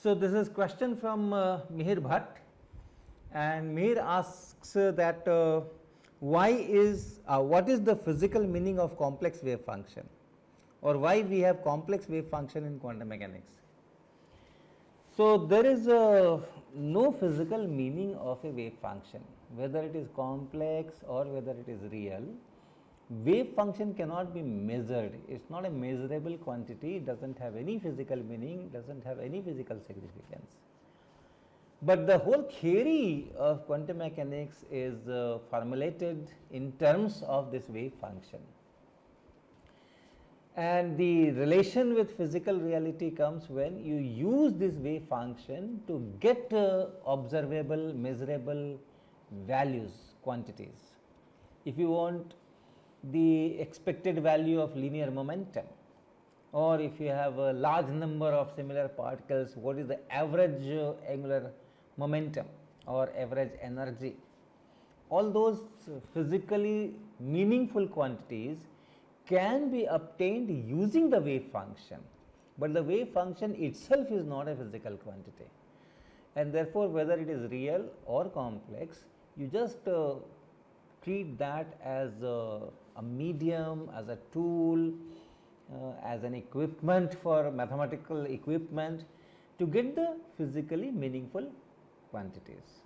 So this is question from Mihir Bhatt, and Mihir asks that what is the physical meaning of complex wave function, or why we have complex wave function in quantum mechanics. So there is no physical meaning of a wave function, whether it is complex or whether it is real. Wave function cannot be measured. It is not a measurable quantity, it does not have any physical meaning, does not have any physical significance. But the whole theory of quantum mechanics is formulated in terms of this wave function. And the relation with physical reality comes when you use this wave function to get observable, measurable values, quantities. If you want the expected value of linear momentum, or if you have a large number of similar particles, what is the average angular momentum or average energy, all those physically meaningful quantities can be obtained using the wave function, but the wave function itself is not a physical quantity, and therefore whether it is real or complex, you just treat that as a medium, as a tool, as an equipment for mathematical equipment to get the physically meaningful quantities.